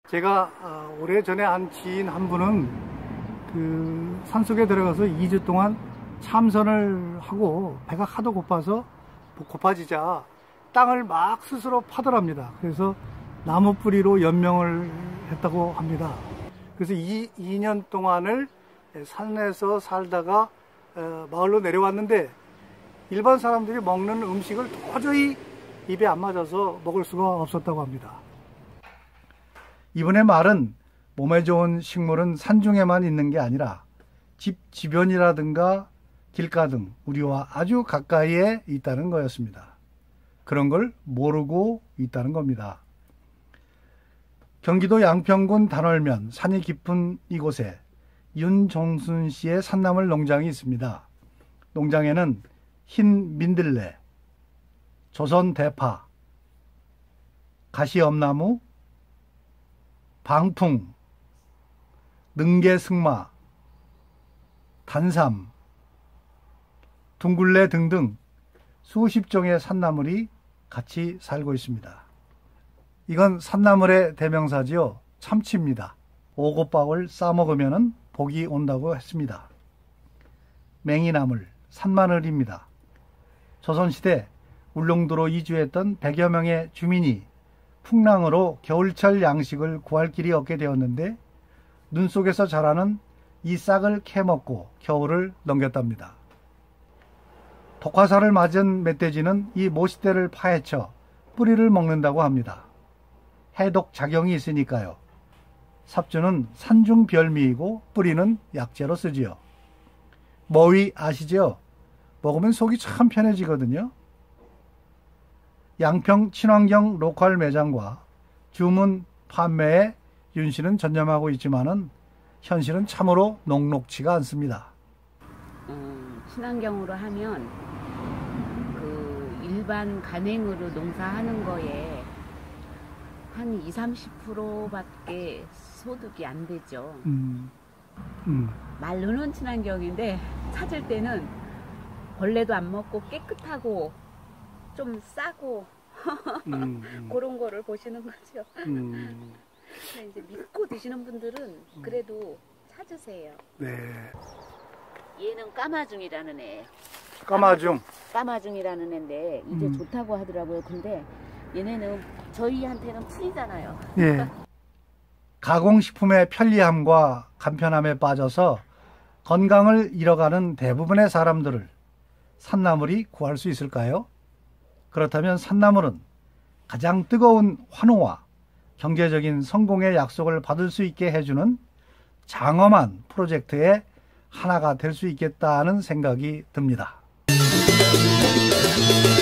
제가 오래전에 한 지인 한 분은 그 산속에 들어가서 2주 동안 참선을 하고 배가 하도 고파지자 땅을 막 스스로 파더랍니다. 그래서 나무 뿌리로 연명을 했다고 합니다. 그래서 2년 동안을 산에서 살다가 마을로 내려왔는데 일반 사람들이 먹는 음식을 도저히 입에 안 맞아서 먹을 수가 없었다고 합니다. 이분의 말은 몸에 좋은 식물은 산중에만 있는 게 아니라 집 주변이라든가 길가 등 우리와 아주 가까이에 있다는 거였습니다. 그런 걸 모르고 있다는 겁니다. 경기도 양평군 단월면 산이 깊은 이곳에 윤종순 씨의 산나물 농장이 있습니다. 농장에는 흰 민들레, 조선 대파, 가시엄나무, 방풍, 능계승마, 단삼, 둥글레 등등 수십 종의 산나물이 같이 살고 있습니다. 이건 산나물의 대명사지요. 참치입니다. 오곡밥을 싸먹으면 복이 온다고 했습니다. 맹이나물, 산마늘입니다. 조선시대 울릉도로 이주했던 100여 명의 주민이 풍랑으로 겨울철 양식을 구할 길이 없게 되었는데 눈 속에서 자라는 이 싹을 캐먹고 겨울을 넘겼답니다. 독화살을 맞은 멧돼지는 이 모시대를 파헤쳐 뿌리를 먹는다고 합니다. 해독 작용이 있으니까요. 삽주는 산중 별미이고 뿌리는 약재로 쓰지요. 머위 아시죠? 먹으면 속이 참 편해지거든요. 양평 친환경 로컬 매장과 주문 판매에 윤 씨는 전념하고 있지만은 현실은 참으로 녹록지가 않습니다. 친환경으로 하면 그 일반 간행으로 농사하는 거에 한 20-30%밖에 소득이 안 되죠. 말로는 친환경인데 찾을 때는 벌레도 안 먹고 깨끗하고 좀 싸고 그런 거를 보시는 거죠. 이제 믿고 드시는 분들은 그래도 찾으세요. 네. 얘는 까마중이라는 애. 까마중이라는 애인데 이제 좋다고 하더라고요. 근데 얘네는 저희한테는 풀이잖아요. 예. 가공식품의 편리함과 간편함에 빠져서 건강을 잃어가는 대부분의 사람들을 산나물이 구할 수 있을까요? 그렇다면 산나물은 가장 뜨거운 환호와 경제적인 성공의 약속을 받을 수 있게 해주는 장엄한 프로젝트의 하나가 될 수 있겠다는 생각이 듭니다.